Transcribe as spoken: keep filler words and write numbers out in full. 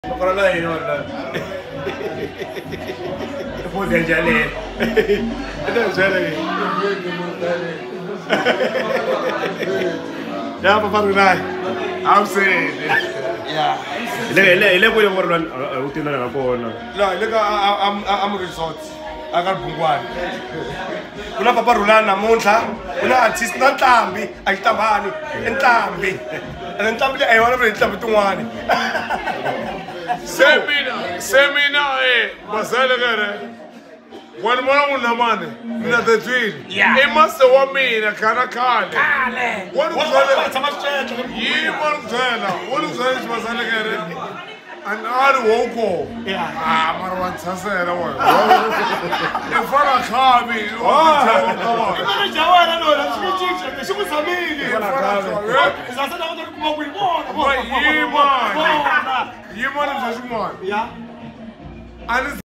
Para la de no, después de ya le, entonces ya papá Runai, I'm saying, yeah. Le le le voy a ver la última la puedo no. No, le I'm I'm resort. Agar bungwane. Una papa Runai namunhla, una artist na Ntambi, ayitambani, Ntambi. Ntambi le ayona vele Ntambi tun'wana. Semina, semina eh, basale kare. Wani mwana unamane, mina tetwini. Imase wa mina kana kale. Kale. Wani kuzela, yi wani kuzela, wani kuzela basale kare. Anari woko. Ah, marwan sasera wa. Ifara khabi. Oh. Imana jawara no, la chichicha, shiku samini. Sasa na watu kuma kuibona. Yi man. Yi man is just one. Yeah.